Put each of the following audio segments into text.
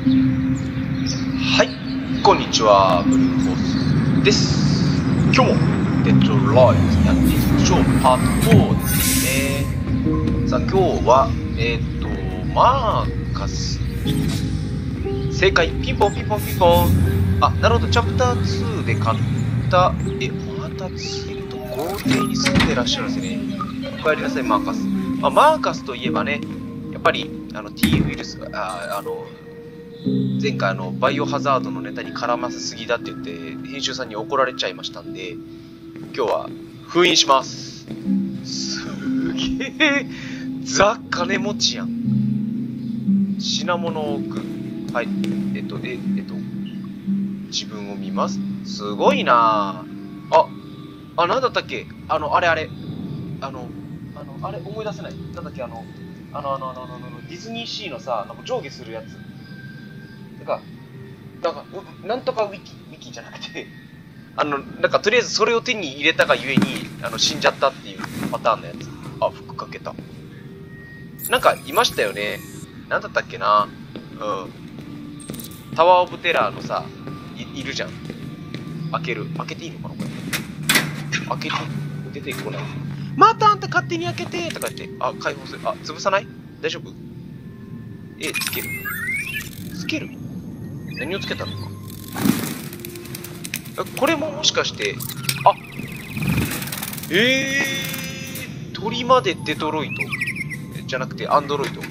はい、こんにちは、ブルーホースです。今日もデッドライブやっていきましょう。パート4ですね。さあ、今日は、マーカスに正解。ピンポンピンポンピンポン。あ、なるほど、チャプター2で買った、また次と豪邸に住んでらっしゃるんですね。お帰りなさい、マーカス。マーカスといえばね、やっぱり、T ウイルスが、前回バイオハザードのネタに絡ませすぎだって言って編集さんに怒られちゃいましたんで、今日は封印します。すげえザ金持ちやん。品物を置く。はい。自分を見ます。すごいなあ。なんだったっけ、あれあれ思い出せない。なんだっけ、ディズニーシーのさ、なんか上下するやつ。なんとかウィキじゃなくて、なんかとりあえずそれを手に入れたがゆえに、死んじゃったっていうパターンのやつ。あ、服かけた。なんか、いましたよね。なんだったっけな。タワーオブテラーのさ、いるじゃん。開けていいのかなこれ。開けて、出てこない。またあんた勝手に開けてとか言って、解放する。潰さない？大丈夫？つける何をつけたのか。これももしかして、鳥までデトロイトじゃなくてアンドロイド。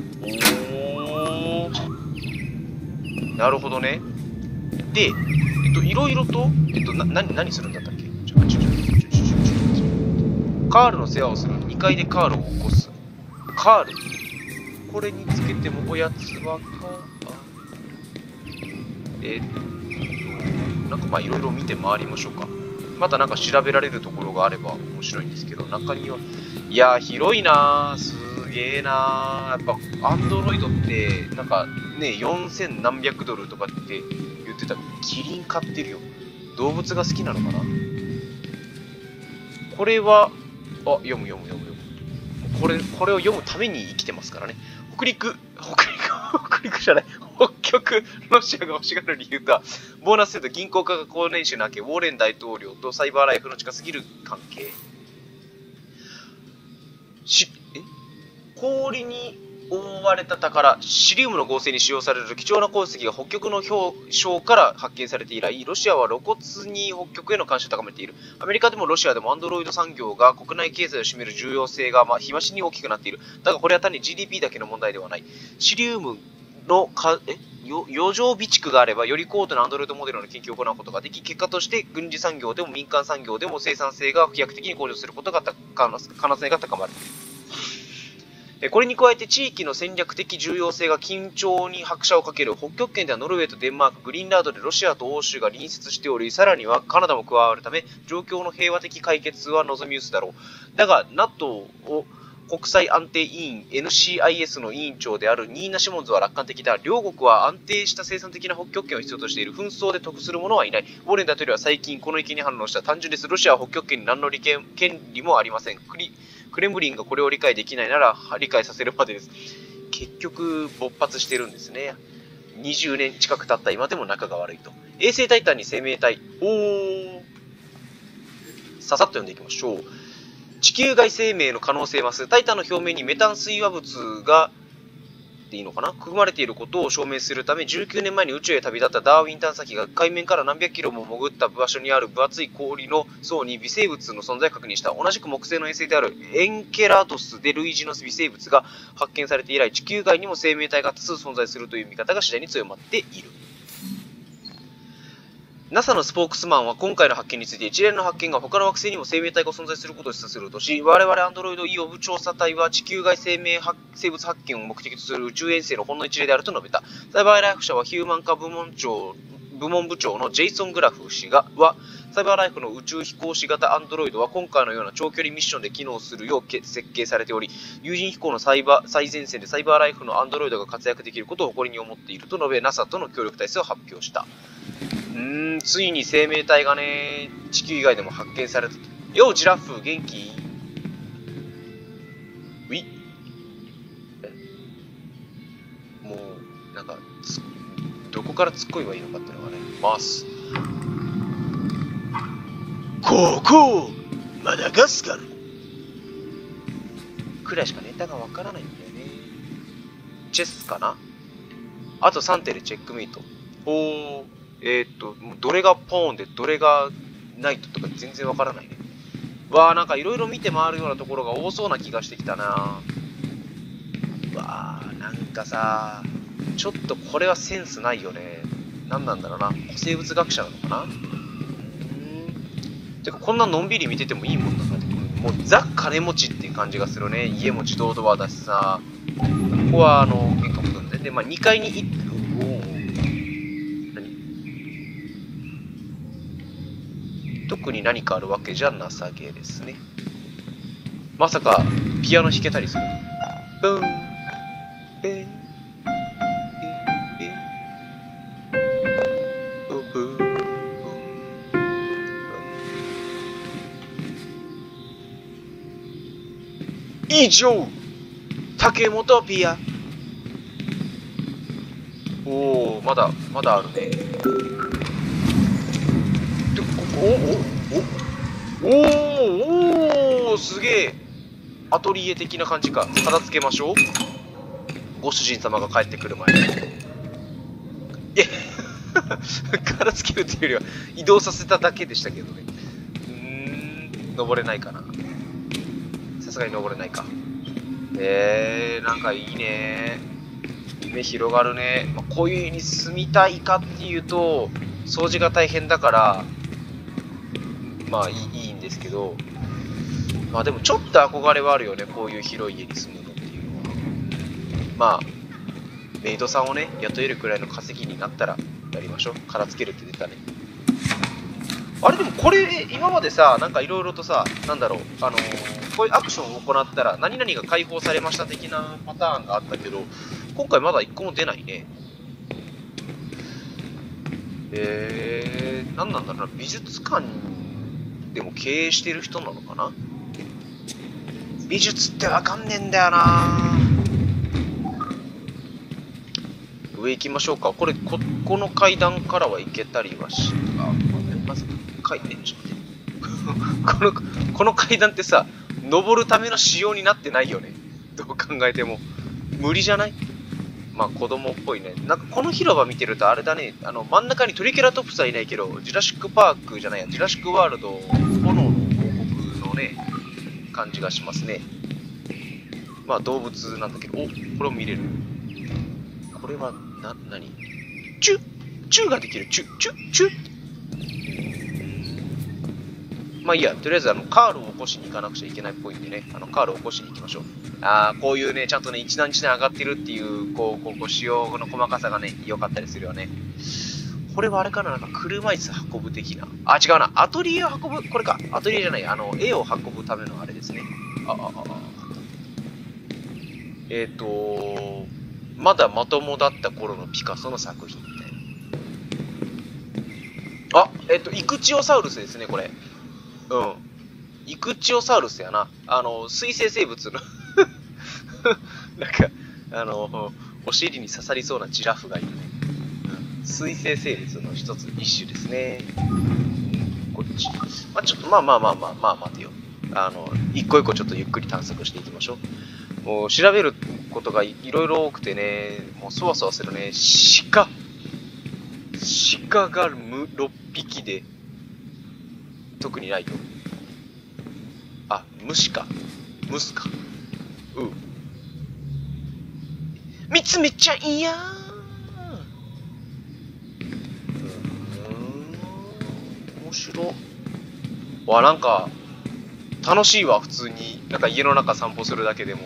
なるほどね。で、いろいろと、何するんだったっけ。カールの世話をする。2階でカールを起こす。カール。これにつけてもおやつはなんかいろいろ見て回りましょうか。またなんか調べられるところがあれば面白いんですけど、中には、いやー広いなー、すげーなー。やっぱアンドロイドってなんかね、4000何百ドルとかって言ってた。キリン飼ってるよ。動物が好きなのかな。これは読む。これを読むために生きてますからね。北陸じゃない。北極、ロシアが欲しがる理由とは、ボーナス制度、銀行家が高年収なけ、ウォーレン大統領とサイバーライフの近すぎる関係。氷に覆われた宝、シリウムの合成に使用される貴重な鉱石が北極の氷床から発見されて以来、ロシアは露骨に北極への関心を高めている。アメリカでもロシアでもアンドロイド産業が国内経済を占める重要性が日増しに大きくなっている。だがこれは単に GDP だけの問題ではない。シリウムの余剰備蓄があればより高度なアンドロイドモデルの研究を行うことができ、結果として軍事産業でも民間産業でも生産性が飛躍的に向上することが可能性が高まる。これに加えて地域の戦略的重要性が緊張に拍車をかける。北極圏ではノルウェーとデンマーク、グリーンランドでロシアと欧州が隣接しており、さらにはカナダも加わるため、状況の平和的解決は望み薄だろう。だが NATO を国際安定委員 NCIS の委員長であるニーナ・シモンズは楽観的だ。両国は安定した生産的な北極圏を必要としている。紛争で得する者はいない。ウォーレン大統領は最近この意見に反応した。単純です。ロシアは北極圏に何の権利もありません。クレムリンがこれを理解できないなら理解させるまでです。結局勃発してるんですね。20年近く経った今でも仲が悪いと。衛星タイタンに生命体。ささっと読んでいきましょう。地球外生命の可能性増す。タイタンの表面にメタン水和物がでいいのかな含まれていることを証明するため、19年前に宇宙へ旅立ったダーウィン探査機が海面から何百キロも潜った場所にある分厚い氷の層に微生物の存在を確認した。同じく木星の衛星であるエンケラドスで類似の微生物が発見されて以来、地球外にも生命体が多数存在するという見方が次第に強まっている。NASA のスポークスマンは今回の発見について、一連の発見が他の惑星にも生命体が存在することを示唆するとし、我々アンドロイド EO 部調査隊は地球外生物発見を目的とする宇宙遠征のほんの一例であると述べた。サイバーライフ社はヒューマン化部門部長のジェイソン・グラフ氏は、サイバーライフの宇宙飛行士型アンドロイドは今回のような長距離ミッションで機能するよう設計されており、有人飛行の最前線でサイバーライフのアンドロイドが活躍できることを誇りに思っていると述べ、NASA との協力体制を発表した。ついに生命体がね、地球以外でも発見されたと。よう、ジラッフ、元気？もう、 なんかどこから突っ込めばいいのかっていうのがね、ます。ここマダガスカルくらいしかネタがわからないんだよね。チェスかな。あと3手でチェックメイト。おー、どれがポーンでどれがナイトとか全然わからないね。わー、なんかいろいろ見て回るようなところが多そうな気がしてきたな。わー、なんかさ、ちょっとこれはセンスないよね。なんなんだろうな。古生物学者なのかな。てかこんなのんびり見ててもいいもんだな。もうザ金持ちっていう感じがするね。家も自動ドアだしさ。ここは玄関もなんで。で、まあ2階に行って、特に何かあるわけじゃなさげですね。まさかピアノ弾けたりする。ブンベン以上竹本ピア。おお、まだあるね。で、おおすげえ。アトリエ的な感じか。片付けましょう。ご主人様が帰ってくる前に。片付けるというよりは移動させただけでしたけどね。登れないかな。さすがに登れないか。なんかいいね。夢広がるね。まあ、こういう家に住みたいかっていうと、掃除が大変だから、まあいいんですけど、まあでもちょっと憧れはあるよね。こういう広い家に住むのっていうのは。まあ、メイドさんをね、雇えるくらいの稼ぎになったらやりましょう。片付けるって出たね。あれでもこれ、今までさ、なんかいろいろとさ、なんだろう、こういうアクションを行ったら何々が解放されました的なパターンがあったけど、今回まだ1個も出ないね。何なんだろうな。美術館でも経営してる人なのかな。美術ってわかんねえんだよな。上行きましょうか。これ、この階段からは行けたりはし、まず階段、ちょっと待って。この階段ってさ、登るための仕様になってないよね。どう考えても。無理じゃない？まあ子供っぽいね。なんかこの広場見てるとあれだね、真ん中にトリケラトプスはいないけど、ジュラシックパークじゃないや、ジュラシックワールド、炎の王国のね、感じがしますね。まあ動物なんだけど、お、これを見れる。これは、何？チュができる。チュ。まあいいや、とりあえずカールを起こしに行かなくちゃいけないっぽいんでね、カールを起こしに行きましょう。こういうね、ちゃんとね、一段上がってるっていう、仕様の細かさがね、良かったりするよね。これはあれかな、なんか車椅子運ぶ的な。違うな、アトリエを運ぶ、これか、アトリエじゃない、絵を運ぶためのあれですね。まだまともだった頃のピカソの作品みたいな。イクチオサウルスですね、これ。イクチオサウルスやな。水生生物のなんか、お尻に刺さりそうなジラフがいるね。水生生物の一種ですね。こっち。まあ、ちょっと、まあ、待てよ。一個一個ちょっとゆっくり探索していきましょう。もう、調べることがいろいろ多くてね、もう、そわそわするね。鹿が6匹で、特にないよ。虫か。ムスか。見つめちゃいやー。面白。なんか、楽しいわ、普通に。なんか家の中散歩するだけでも。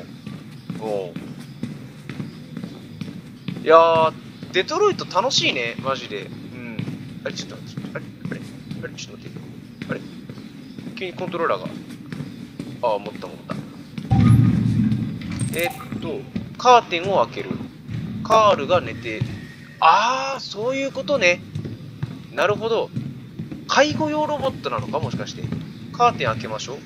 いやー、デトロイト楽しいね、マジで。あれ、ちょっと待って。あれ、ちょっと待って。あれ急にコントローラーが。持った。カーテンを開ける。カールが寝て。そういうことね。なるほど。介護用ロボットなのか、もしかして。カーテン開けましょう。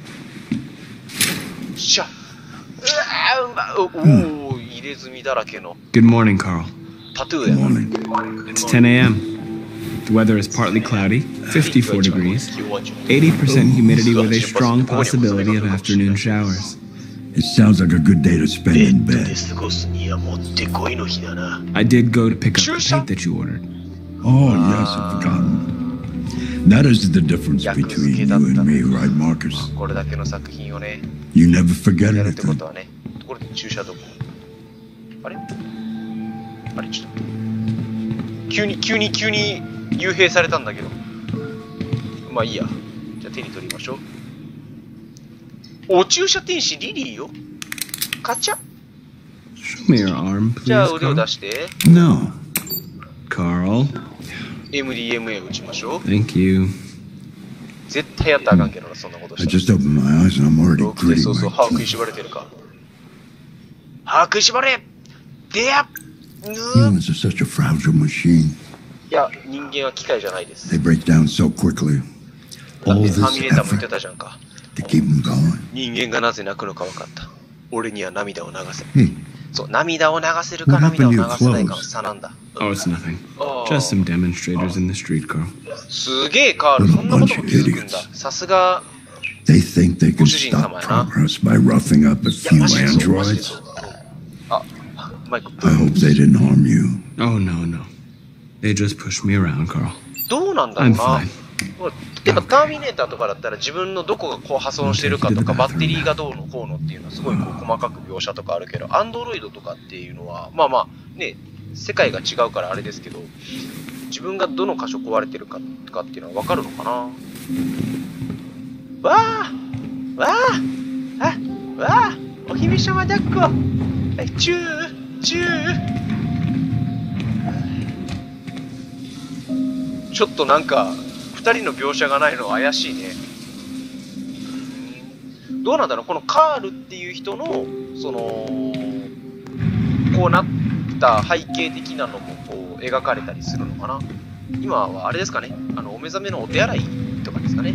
入れ墨だらけの。 Good morning, Carl. タトゥーやな。 It's 10 a.m. The weather is partly cloudy, 54 degrees, 80% humidity with a strong possibility of afternoon showers. It sounds like a good day to spend ベ in ッドで bed. 過ごすにはもってこいの日だな。 I did go to pick up the paint that you ordered. Oh, yes, I've forgotten. That is the difference between you and me, right, Marcus? これだけの作品をね、 You never forget やるってこ anything. とはね。ところで注射どこ？あれちょっと。急に幽閉されたんだけど。まあいいや。じゃあ手に取りましょう。お注射天使リリーよ。カチャ。 Show me your arm, じゃあ please, 腕を Carl. 出して No. Carl, MDMA 打ちましょう。 thank you. 絶対やったらあかんけどな、そんなこと I した just opened my eyes and I'm already ら。で gritting そうそう、 my 歯食い teeth. しばれてるか。歯食いしばれでやぬー Humans are such a fragile machine. いや、人間は機械じゃないです。 They break down so quickly. だっ All て this ターミネーターも言って effort たじゃんか。 to keep them going. 人間がなぜ泣くのか分かった。俺には涙を流せ。 Hey, そう、涙を流せるか What happened 涙を to 流 your せないかの clothes? 差なんだ。 Oh, it's nothing. Oh. Just some demonstrators in the street, Carl. すげえカール、そんなことも気づくんだ。さすが、 they think they can ご主人 stop 様やな。 progress by roughing up a いや few マジでそう、マジで androids. そう。あ、マイク、 I hope they didn't harm you. Oh, no, no. They just pushed me around, Carl. どうなんだろう I'm な fine.。 てか、ターミネーターとかだったら自分のどこがこう破損してるかとか、バッテリーがどうのこうのっていうのはすごいこう細かく描写とかあるけど、アンドロイドとかっていうのは、まあまあ、ね、世界が違うからあれですけど、自分がどの箇所壊れてるかとかっていうのは分かるのかな。わあわああわあお姫様抱っこはいチューチューちょっとなんか2人の描写がないのは怪しいね。どうなんだろう、このカールっていう人のそのこうなった背景的なのもこう描かれたりするのかな。今はあれですかね、お目覚めのお手洗いとかですかね。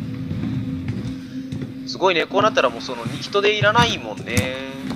すごいね、こうなったらもうその人手いらないもんね。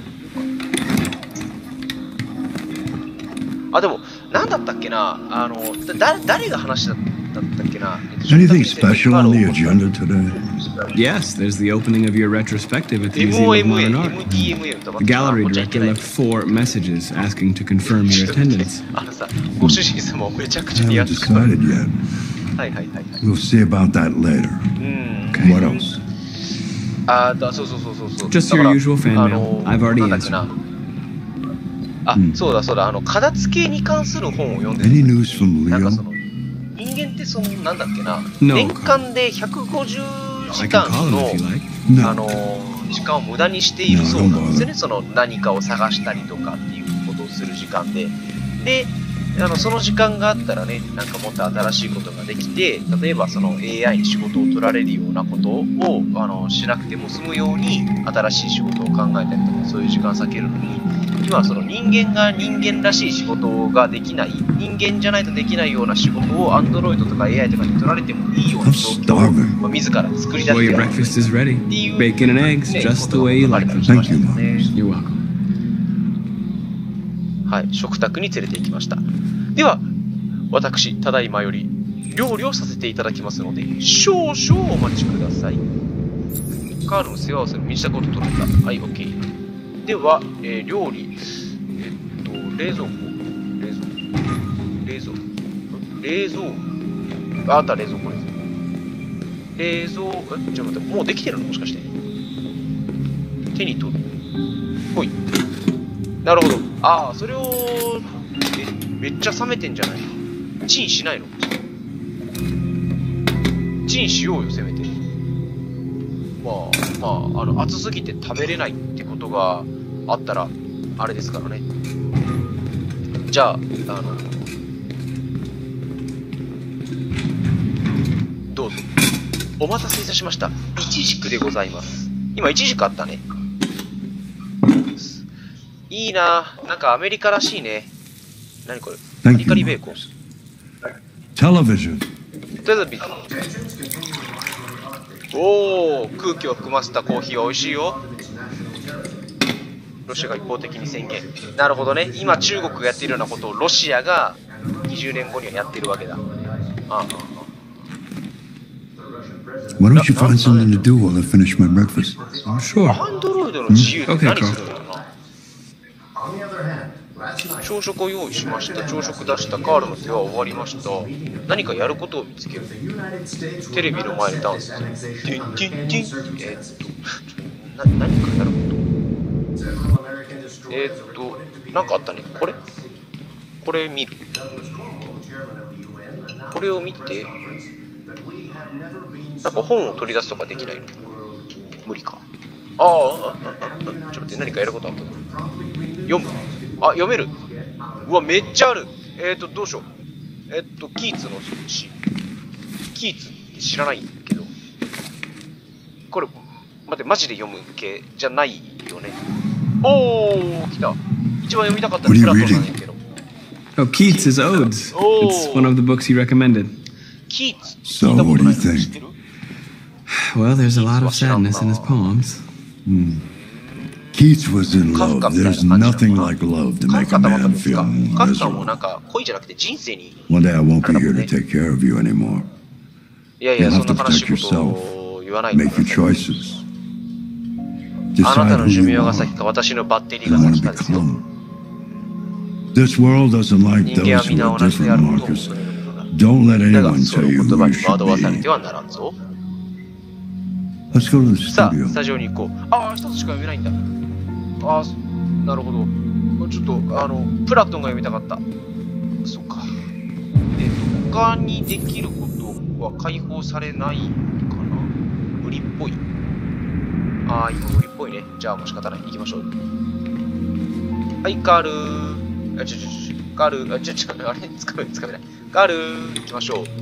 あ、でもなんだったっけな、誰が話だったっけな。 Anything special on the agenda today? Yes, there's the opening of your retrospective at the Museum of Modern Art. MDMA と The gallery director left 4 messages asking to confirm your attendance. さ、ご主人様をめちゃくちゃ I にや haven't っつけた。はい decided yet. はいはいはい。 We'll see about that later. うん。 What else? そうそうそうそう。 Just your usual fan mail. I've already なんだっけな。あ、そうだそうだ、片付けに関する本を読んで Any る。 news from なんか Leo? その、人間ってその、なんだっけな、 No. 年間で150 I 時 can 間 call him の if you like. No. 時間を無駄にしているそうなんですよね。その何かを探したりとかっていうことをする時間で。で、その時間があったらね、なんかもっと新しいことができて、例えばその AI に仕事を取られるようなことをしなくても済むように新しい仕事を考えたりとか、そういう時間を避けるのに、今はその人間が人間らしい仕事ができない、人間じゃないとできないような仕事を Android とか AI とかに取られてもいいような状況を、まあ、自ら作り出 Well, して your やる。 breakfast is ready. っていう Bacon and eggs, ね、 just こ the とが way you 書かれ like たり them. しましたね。 You're welcome. はい、食卓に連れて行きました。では、私、ただいまより料理をさせていただきますので、少々お待ちください。カールの世話をする身支度を整えた。はい、OK。では、料理、冷蔵庫、あった、冷蔵庫。ちょっと待って、もうできてるのもしかして。手に取る。ほい。なるほど。ああ、それを、めっちゃ冷めてんじゃない？チンしないの？チンしようよ、せめて。熱すぎて食べれないってことがあったら、あれですからね。じゃあ、どうぞ。お待たせいたしました。イチジクでございます。今、イチジクあったね。いいなぁ。なんかアメリカらしいね。何これ？カリカリベーコン。 Television. テレビ。おー、空気を含ませたコーヒーは美味しいよ。 ロシアが一方的に宣言。なるほどね。今中国がやっているようなことをロシアが20年後にはやってるわけだ。 Why don't you find something to do while I finish my breakfast? Sure. アンドロイドの自由って Okay, 何 Carl. するんだろうな。朝食を用意しました。朝食出したカールの手は終わりました。何かやることを見つける。テレビの前にダンス。ティンティンティン。何かやること。なんかあったね。これ見る。これを見て、なんか本を取り出すとかできないの？無理か。ちょっと待って、何かやることあったの？読む。読める。うわ、めっちゃある。どうしよう。キーツの詩。キーツって知らないけど。これ、待って、マジで読む系じゃないよね。来た。一番読みたかったのプラトンなんやけど。 Oh, Keats' Odes. It's one of the books he recommended. キーツ So, 聞いたこと what do な you いの知 think? ってる？ Well, there's a lot of sadness in his poems. Keats was in カフカ love. みたいな There's 感じなの nothing かな。 like love to カ make フ a カってまた man 別 feel か。カフカも miserable. なんか恋じゃなくて人生に。 One day I won't be here to take care of you anymore. いやいや、 You'll そん have な to 悲し protect いことを言わないで Make くだ your さい。 choices. あな Decide たの who 寿 you 命が are 先か、私のバッテリー and が want 先 to かですよ。 become. This world doesn't like 人間は those who 皆 are 同じであ different, ることを Marcus. 求めるものだ。 Don't let だが、 anyone その tell 言 you 葉 who に you 惑わされ should て be. はならんぞ。 Let's go to the さあ、 studio. スタジオに行こう。一つしか読めないんだ。なるほど。ちょっと、プラトンが読みたかった。そっか。他にできることは解放されないかな？無理っぽい。今無理っぽいね。じゃあもう仕方ない。行きましょう。はい、カールー。カールー。あれつかめない。カールー。行きましょ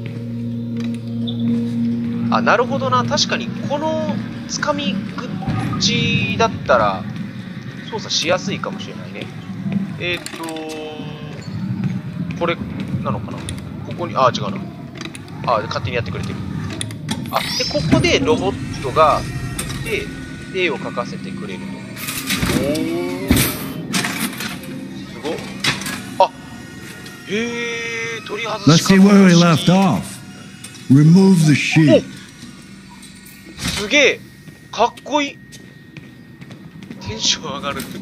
う。なるほどな。確かに、このつかみ口だったら、操作しやすいかもしれないね。これなのかな？ここに、違うな。勝手にやってくれてる。で、ここでロボットが、絵を描かせてくれると。すごっ。取り外 Let's し see where we left off. Remove the sheet. すげえかっこいい。テンション上がる。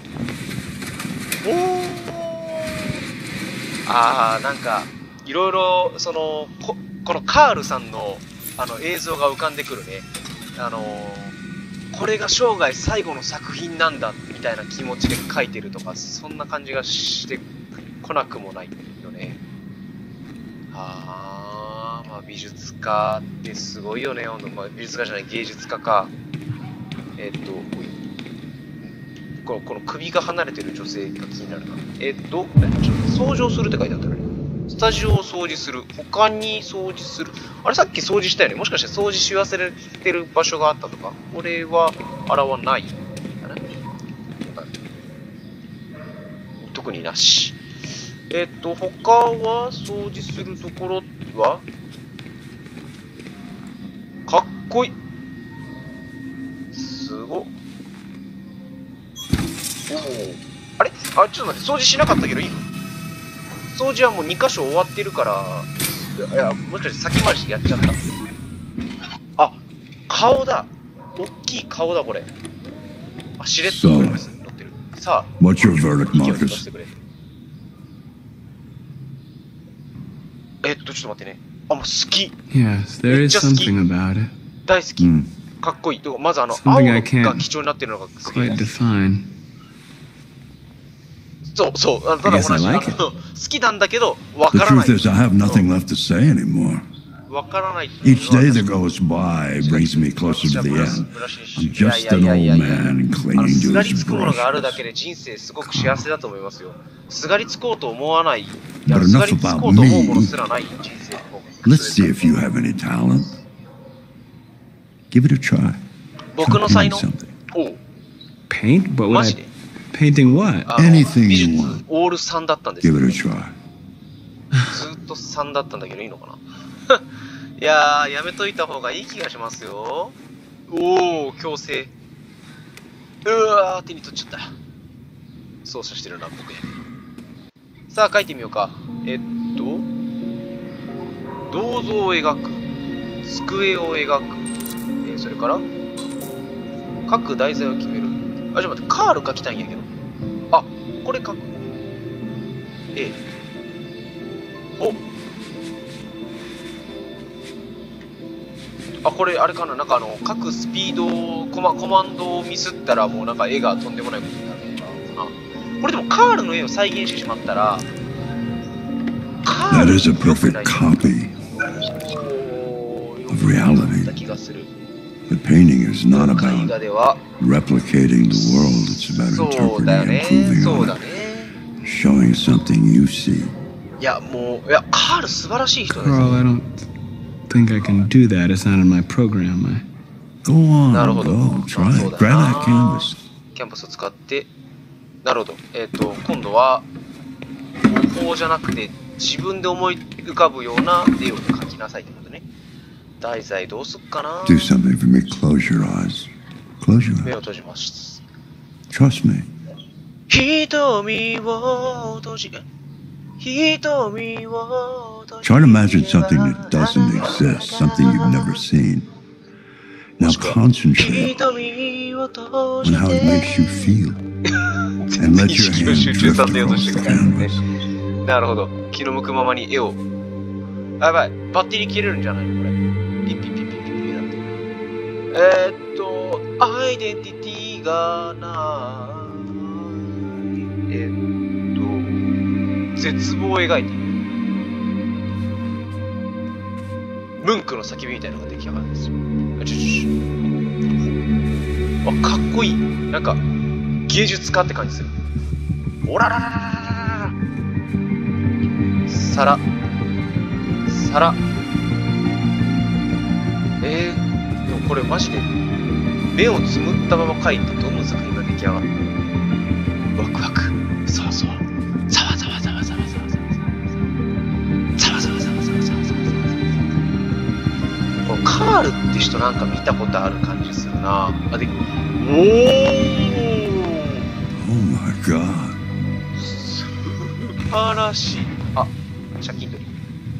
なんかいろいろこのカールさんの映像が浮かんでくるね。これが生涯最後の作品なんだみたいな気持ちで描いてるとか、そんな感じがしてこなくもないよね。美術家ってすごいよね。美術家じゃない、芸術家か。この首が離れてる女性が気になるな。掃除をするって書いてあったね。スタジオを掃除する。他に掃除する。さっき掃除したよね。もしかして掃除し忘れてる場所があったとか。これは洗わないかな。特になし。他は掃除するところはかっこいい。すごっ。ちょっと待って、掃除しなかったけどいいの？掃除はもう2箇所終わってるから、もしかして先回しやっちゃった。顔だ。大きい顔だ、これ。しれっと乗ってる。さあ、 What's your verdict, 息を出 Marcus? してくれ。ちょっと待ってね。もう好き。 Yes, there is something about it. 大好き。かっこいい。まず青が貴重になってるのがすげえ。 Quite define. そう。ただ同じ。好きなんだけど、わ The からない。 truth is, I have nothing left to say anymore. わからない。 Each day that goes by brings me closer to the end. I'm just an old man clinging す to がり his つくものがあるだ brushes. けで人生すごく幸せだと思いますよ。すがりつこうと思わない。 But すが enough りつこ about うと思うもの me. すらない人生の方が。 Let's see if you have any talent. Give it a try. 僕の才能。 Paint? What would マ I... ジで Painting what? Anything 美 you 術 want. オール3だったんです Give よ。 it a try. ずっと3だったんだけどいいのかな。いややめといた方がいい気がしますよ。強制。手に取っちゃった。 操作してるな、僕。さあ、書いてみようか。銅像を描く。机を描く。それから各題材を決める。あ、ちょっと待って、カール書きたいんやけど。あ、これ書く。お、あ、これあれかな、なんか各スピードをコマンドをミスったらもうなんか絵がとんでもないことになるのかな。これでもカールの絵を再現してしまったら、カー That ル is a 良くない perfect copy of reality. な気がする。 The painting is not 絵 about 画では replicating the world. It's about そうだよ interpreting ね、 and そう improving だ on ね。 it, showing something you see. いや、もう、いや、カール素晴らしい人ですよ。 Carl, I don't think I can do that. It's not in my program. Go on, なるほど。 go, try そう it. だ Grab な that canvas. キャンバスを使って、なるほど。今度は、こうじゃなくて、自分で思い浮かぶような絵を描きなさいってことね。題材どうすっかな。 Do something for me. Close your eyes. Close your 目を eyes. 閉じます。 Trust me. 瞳を閉じ、瞳を閉じ。 Try to imagine something that doesn't exist, something you've never seen. Now concentrate 瞳を閉 on じ how it て。 makes you feel. And let 意 your 識を hand 集中 drift させようと across して the くるね。 canvas. なるほど。気の向くままに絵を。あ、やばい。バッテリー切れるんじゃないのこれ。ピッピッピッピッピッピッだって。アイデンティティがない。絶望を描いている。ムンクの叫びみたいなのが出来上がるんですよ。あ、かっこいい。なんか、芸術家って感じする。おららららららら。皿。これマジで目をつむったまま描いてどの作品が出来上がるの。ワクワク、そうそう、ざわざわざわざわざわざわざわざわざわざわざわざわざわざわ。このカールって人なんか見たことある感じするな。あ、で、おー、 Oh my God. 素晴らしい。あ、借金取り。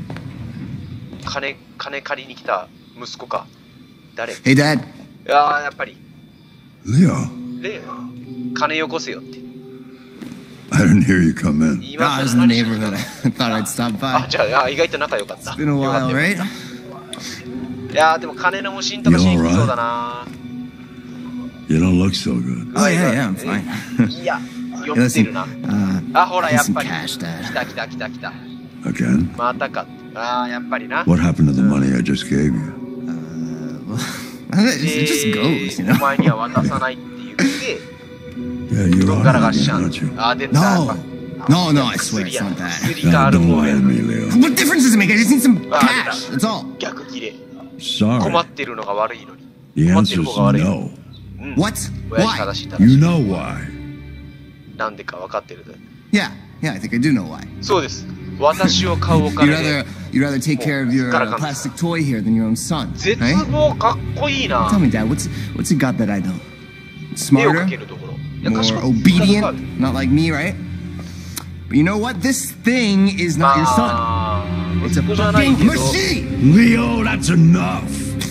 金借りに来た息子か。誰？ Hey, Dad. やっぱり。 Leo, レイ金よこせよって。 I didn't hear you come in. 言い I ま was せ in ん the でした neighborhood. I thought I'd stop あ、 by. じゃあ、意外と仲良かった。 It's been a よかっ while, たよ right? いやー、でも金の無心とかしにくそうだな。 You don't look so good. Oh, yeah, I'm fine. いや、酔 Hey, ってる listen, な。 uh, あ、ほら、 I や need っ some ぱり。 cash, 来 Dad. た来た来た来た。 Again? またか。あー、やっぱりな。 What happened to the money I just gave you? Well, it just goes, you お know? 前には渡さないって言って、 Yeah, you're どっ on からが it しちゃ again, う。 aren't you? あ、出た。やっぱ No, no, I swear 薬 it's や。 not that. 薬がアル Now, コ don't ール lie や to me, Leo. What difference does it make? I just need some Ah, cash. That's all. 逆切れ。 Sorry. 困ってるのが悪いのに。 The 困ってる answer's 方が悪い。 no. うん。 What? 親父 Why? 正しい正 You しい。 know why. なんでか分かってるで。 Yeah, I think I do know why. そうです。私を買うお You'd 金で。 rather take care of your Gotta come. plastic toy here than your own son, 絶 right? 望かっこいいな。 Tell me, Dad, what's it got that I don't? 絵を描 Smarter, けるところ。いや、 more 賢い。 obedient, not like me, right? But you know what? This thing is not your son. まあ、 It's a 息子じゃない fucking けど。 machine. Leo, that's enough.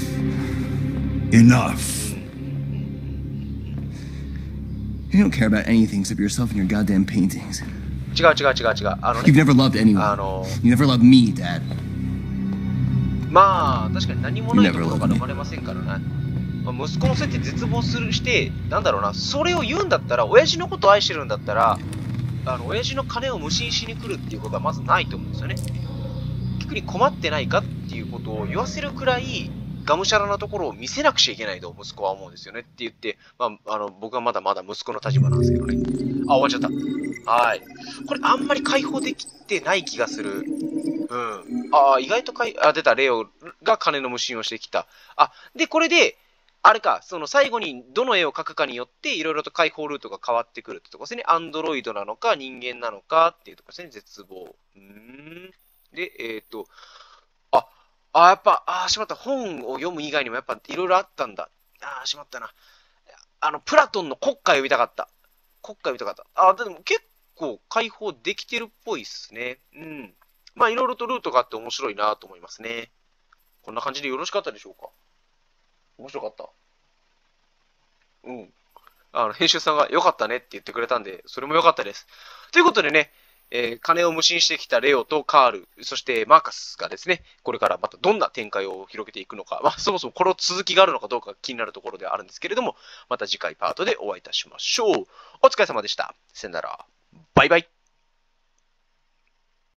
Enough. You don't care about anything except yourself and your goddamn paintings. 違う。あの You've ね。 never loved anyone. あの、 You never loved me, Dad. まあ、確かに何もないところから生まれませんからね。まあ、息子のせいって絶望して、なんだろうな、それを言うんだったら、親父のことを愛してるんだったら、親父の金を無心しに来るっていうことはまずないと思うんですよね。逆に困ってないかっていうことを言わせるくらい、がむしゃらなところを見せなくちゃいけないと息子は思うんですよねって言って、まあ、僕はまだまだ息子の立場なんですけどね。あ、終わっちゃった。はい。これあんまり解放できてない気がする。うん。意外と出た、レオが金の無心をしてきた。あ、で、これで、あれか、その最後にどの絵を描くかによって、いろいろと解放ルートが変わってくるってとこですね。アンドロイドなのか、人間なのかっていうとこですね。絶望。で、やっぱ、しまった。本を読む以外にもやっぱいろいろあったんだ。しまったな。プラトンの国家を読みたかった。 国会見たかった。あ、でも結構開放できてるっぽいっすね。うん。まあ、いろいろとルートがあって面白いなと思いますね。こんな感じでよろしかったでしょうか？面白かった。うん。編集さんが良かったねって言ってくれたんで、それも良かったです。ということでね、金を無心してきたレオとカール、そしてマーカスがですね、これからまたどんな展開を広げていくのか、まあ、そもそもこの続きがあるのかどうか気になるところではあるんですけれども、また次回パートでお会いいたしましょう。お疲れ様でした。さよなら。バイバイ。